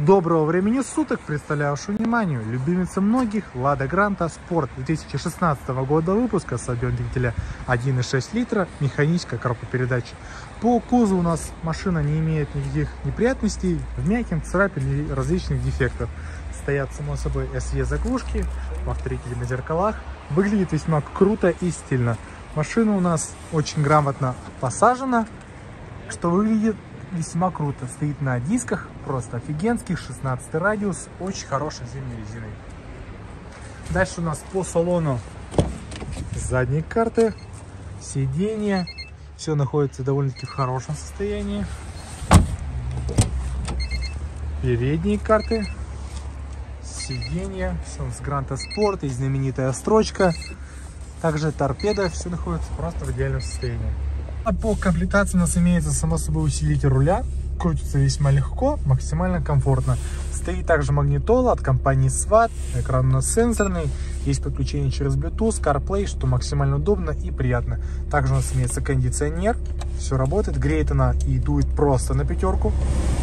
Доброго времени суток! Представляю вашему вниманию любимица многих Lada Granta Sport 2016 года выпуска с объемом двигателя 1,6 литра, механическая коробка передач. По кузову у нас машина не имеет никаких неприятностей, вмятин, царапин и различных дефектов. Стоят, само собой, SE заглушки, повторители на зеркалах. Выглядит весьма круто и стильно. Машина у нас очень грамотно посажена, что выглядит весьма круто. Стоит на дисках, просто офигенских, 16 радиус, очень хорошей зимней резиной. Дальше у нас по салону задние карты, сиденья, все находится довольно-таки в хорошем состоянии. Передние карты, сиденья, все с Granta Sport, и знаменитая строчка. Также торпеда, все находится просто в идеальном состоянии. А по комплектации у нас имеется, само собой, усилитель руля. Крутится весьма легко, максимально комфортно. Стоит также магнитола от компании SWAT. Экран у нас сенсорный. Есть подключение через Bluetooth, CarPlay, что максимально удобно и приятно. Также у нас имеется кондиционер. Все работает. Греет она и дует просто на пятерку.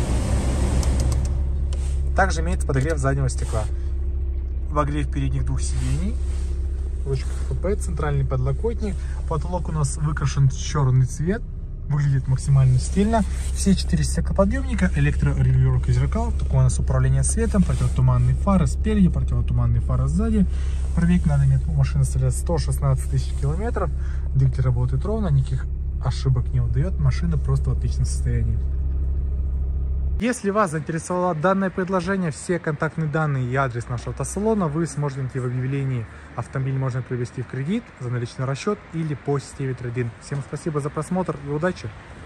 Также имеется подогрев заднего стекла. Обогрев передних двух сидений. Ручка КПП, центральный подлокотник. Потолок у нас выкрашен в черный цвет. Выглядит максимально стильно. Все 4 стеклоподъемника, электрорегулировка зеркал. Такое у нас управление светом, противотуманные фары спереди, противотуманные фары сзади. Пробег на данный момент машина составляет 116 тысяч километров. Двигатель работает ровно, никаких ошибок не выдает. Машина просто в отличном состоянии. Если вас заинтересовало данное предложение, все контактные данные и адрес нашего автосалона вы сможете найти в объявлении. Автомобиль можно приобрести в кредит, за наличный расчет или по системе трейд-ин. Всем спасибо за просмотр и удачи!